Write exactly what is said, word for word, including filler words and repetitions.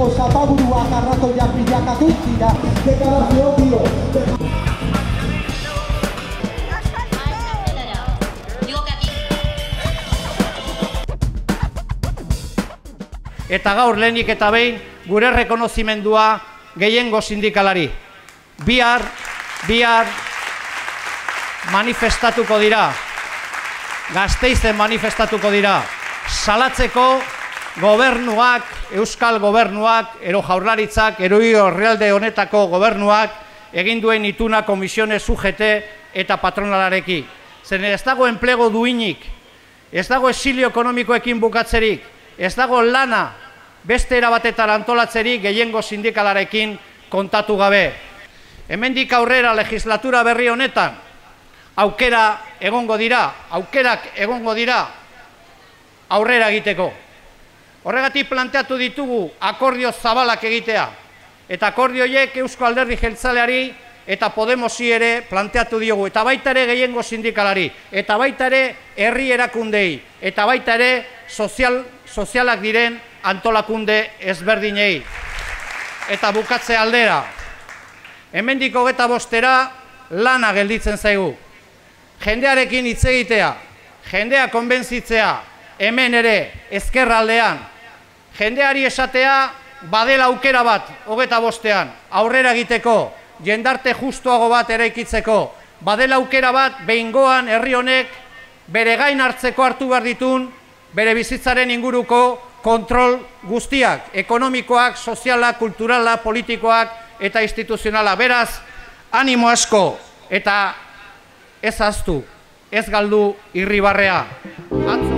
Bilboko zapaburuak arratoiak bilakatu dira. Deklarazio dio. Eta gaur lehenik eta behin gure rekonozimendua gehiengo sindikalari. Bihar, bihar manifestatuko dira, Gasteizen manifestatuko dira, salatzeko gobernuak, euskal gobernuak, ero jaurlaritzak, ero herrialde honetako gobernuak, egin duen ituna komisione sujete eta patronalarekin. Zer ez dago enplego duinik, ez dago exilio ekonomikoekin bukatzerik, ez dago lana beste erabatetara antolatzerik gehiengo sindikalarekin kontatu gabe. Hemendik aurrera legislatura berri honetan, aukera egongo dira, aukerak egongo dira aurrera egiteko. Horregatik planteatu ditugu akordio zabalak egitea, eta akordioiek Eusko Alderdi Jeltzaleari eta Podemosi ere planteatu diogu, eta baita ere gehiengo sindikalari, eta baita ere herri erakundei, eta baita ere sozial, sozialak diren antolakunde ezberdinei. Eta bukatze aldera, hemendik hogeita bostera lana gelditzen zaigu. Jendearekin hitz egitea, jendea konbentzitzea, hemen ere ezkerraldean, jendeari esatea badela aukera bat hogeita bostean, aurrera egiteko, jendarte justuago bat eraikitzeko, badela aukera bat behingoan herri honek bere gain hartzeko hartu behar ditun, bere bizitzaren inguruko kontrol guztiak, ekonomikoak, sozialak, kulturala, politikoak eta instituzionala. Beraz, animo asko eta ez ahaztu, ez galdu irribarrea. Atzo